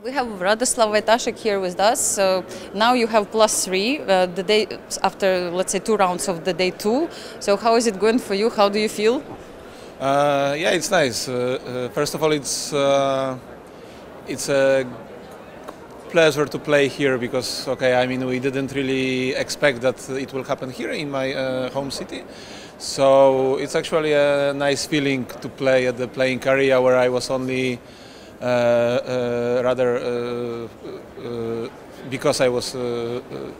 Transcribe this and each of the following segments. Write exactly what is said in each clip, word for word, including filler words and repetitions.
We have Radoslav Vaitashek here with us. So now you have plus three uh, the day after, let's say, two rounds of the day two. So how is it going for you? How do you feel? Uh, yeah, it's nice. Uh, uh, first of all, it's uh, it's a pleasure to play here because, okay, I mean, we didn't really expect that it will happen here in my uh, home city. So it's actually a nice feeling to play at the playing area where I was only uh, uh, rather uh, uh, because I was uh, uh,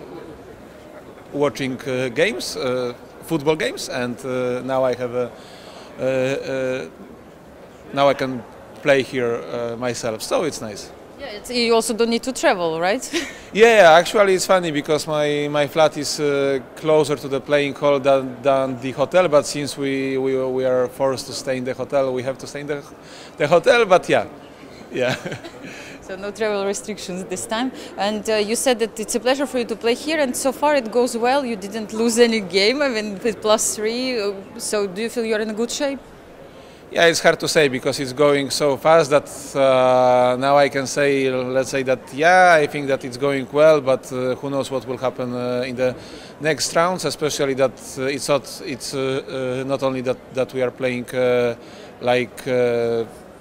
watching uh, games, uh, football games, and uh, now I have a uh, uh, now I can play here uh, myself. So it's nice. Yeah, it's, you also don't need to travel, right? Yeah, actually it's funny because my, my flat is uh, closer to the playing hall than, than the hotel, but since we, we, we are forced to stay in the hotel, we have to stay in the, the hotel, but yeah, yeah. So no travel restrictions this time. And uh, you said that it's a pleasure for you to play here, and so far it goes well. You didn't lose any game, I mean, with plus three, uh, so do you feel you're in a good shape? Yeah, it's hard to say because it's going so fast that uh, now I can say, let's say that, yeah, I think that it's going well, but uh, who knows what will happen uh, in the next rounds, especially that uh, it's not, it's uh, uh, not only that, that we are playing uh, like uh,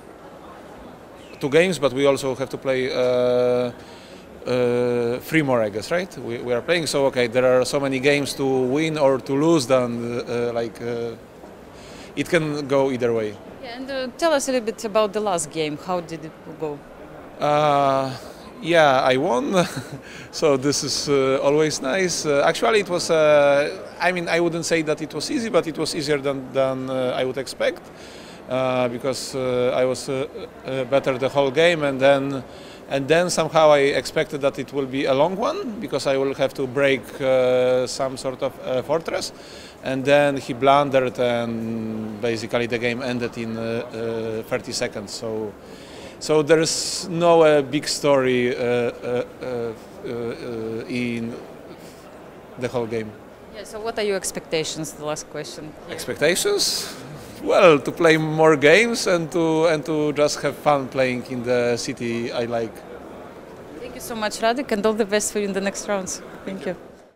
two games, but we also have to play uh, uh, three more, I guess, right? We, we are playing, so okay, there are so many games to win or to lose than uh, like uh, it can go either way. Yeah, and uh, tell us a little bit about the last game. How did it go? Uh, yeah, I won, so this is uh, always nice. Uh, actually, it was, uh, I mean, I wouldn't say that it was easy, but it was easier than, than uh, I would expect. Uh, because uh, I was uh, uh, better the whole game, and then and then somehow I expected that it will be a long one because I will have to break uh, some sort of uh, fortress, and then he blundered and basically the game ended in uh, uh, thirty seconds. So so there is no uh, big story uh, uh, uh, uh, in the whole game. Yeah. So what are your expectations? The last question. Expectations? Well, to play more games and to and to just have fun playing in the city I like. Thank you so much, Radek, and all the best for you in the next rounds. Thank you.